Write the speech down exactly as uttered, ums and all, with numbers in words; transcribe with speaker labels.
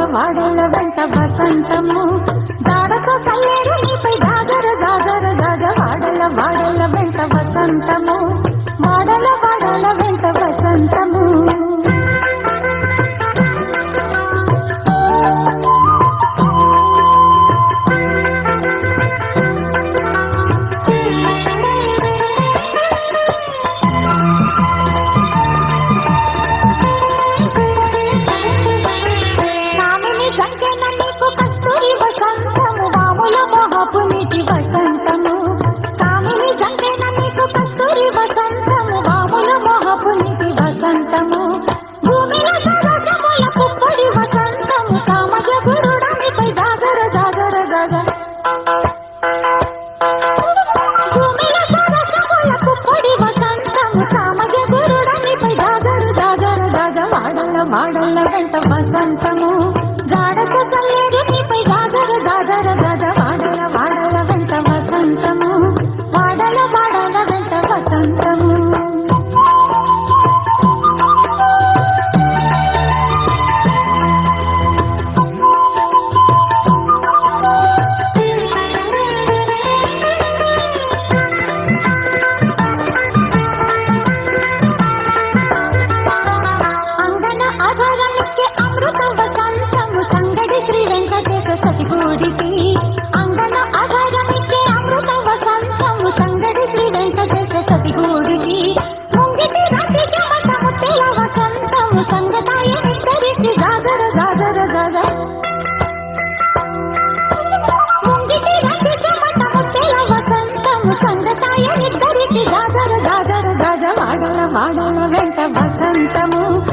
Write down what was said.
Speaker 1: వాడల వెంట వసంతము జాడతో చల్లేరు నీపై జాగర జాగర జాగ వాడల వాడల వెంట వసంతము వాడల వాడల వెంట వసంతము వాడల వెంట వసంతము జాడతో చల్లేరు నీపై జాగర జాగర జాగ వాడల వాడల వెంట వసంతము వాడల వాడల వెంట వసంతము అంగన ఆధారమిచ్చే అమృత వసంతము సంగడి శ్రీ వెంకటేశ సతిగూడికి ముంగిటి రాతి చెమట ముత్తెల వసంతము సంగతాయ నిద్దరికి జాగర జాగర జాగ ముంగిటి రాతి చెమట ముత్తెల వసంతము సంగతాయ నిద్దరికి జాగర జాగర జాగ వాడల వాడల వెంట వసంతము